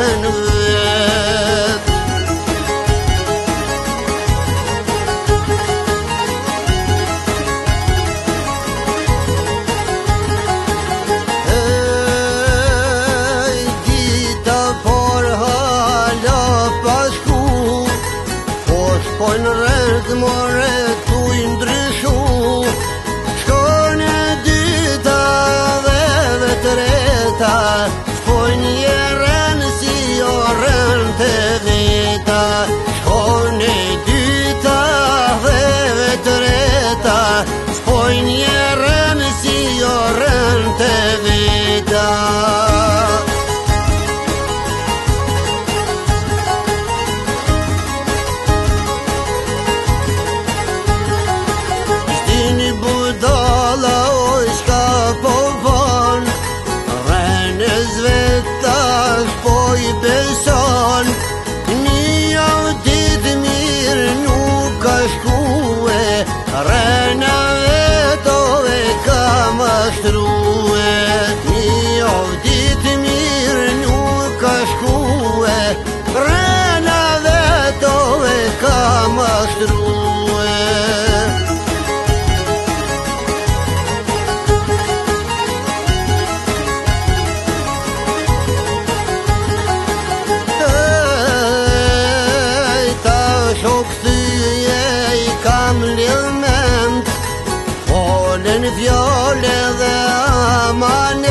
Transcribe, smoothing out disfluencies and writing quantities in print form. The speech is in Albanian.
në vet. Dita por hala pas ku, po shpojnë rreth more tu i ndryshu. Shkojnë dita dhe treta, shpojnë jerën si orën të veta. Shkojnë dita dhe treta, shpojnë jerën si orën të veta. Budala oj shka po ban, rënës vetash po i beson. Një ditë mirë nuk ka shkue, rëna vetove ka mashtruhe. Një ditë mirë nuk ka shkue, rëna vetove ka mashtruhe. Kam lidhment, folën fjole dhe amanet.